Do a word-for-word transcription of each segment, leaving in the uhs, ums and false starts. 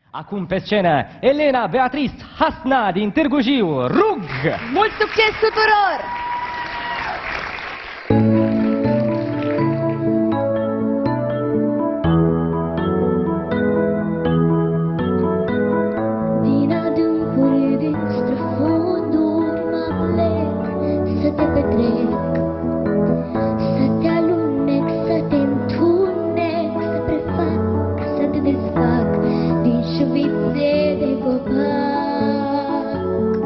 Acum pe scenă, Elena Beatrice Hasna din Târgu Jiu. Rug! Mult succes tuturor! Din adâncuri, din străfunduri mă plec să te petrec, să te alunec, să te întunec, să prefac, să te desfac din șuvițe de copac.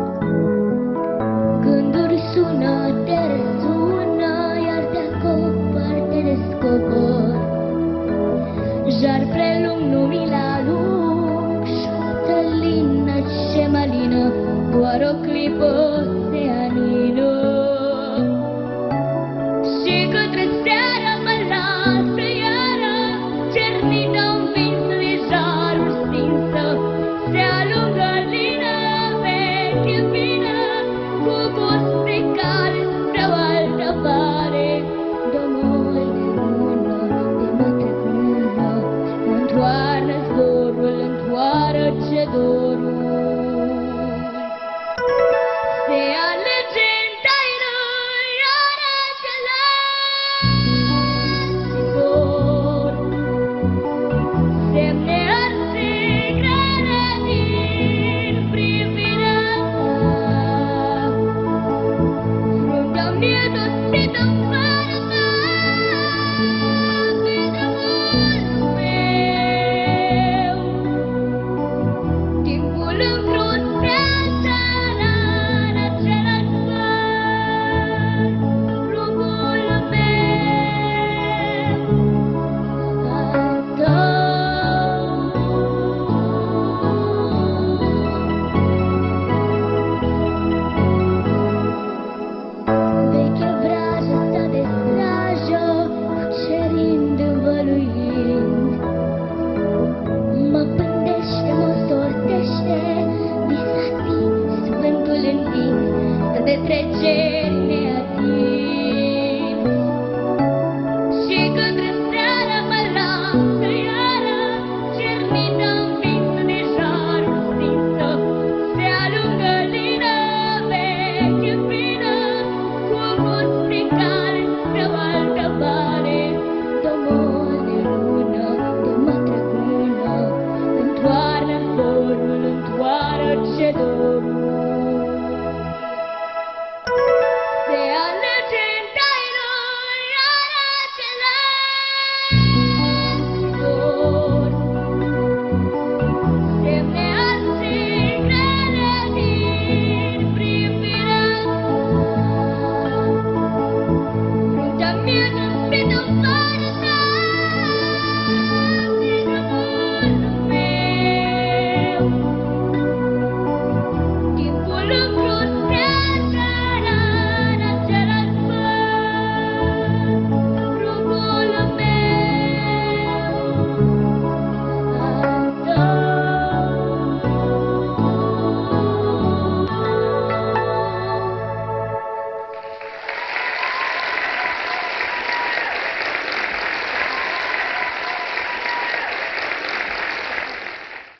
Gânduri sună, te răsună, iar te acopăr, te descopăr. Jar prelung, nu mi-l alung, șoaptă lină ce mă lină, doar o clipă se anină. Și către seară mă lasă iară, cernită-mi vins de jarul stinsă. Se alungă lină, veche vină, cu gust de cale spre o altă vale. Dă-mă de mână, de mă trec mână, întoarnă zborul, întoară ce dorul. Se alege în taină, iară ce zbor. Semne arse grele din privirea ta, fruntea mie dosită fără ta, pe drumul meu. Timpul încrutează în același văr, rugul meu al tău. Vechea vrajă sta de strajă, cucerind, învăluind, mă pândește, mă sortește, visativ, vântul întins, să te trece neatins. Și către seară mă lasă iară, cernită-mi vins de jarul stinsă. Se alungă lină, veche vină, cu gust de cale spre o altă vale. Dă-mă de lună, de mă trec mână, întoarnă zborul, întoară ce dor.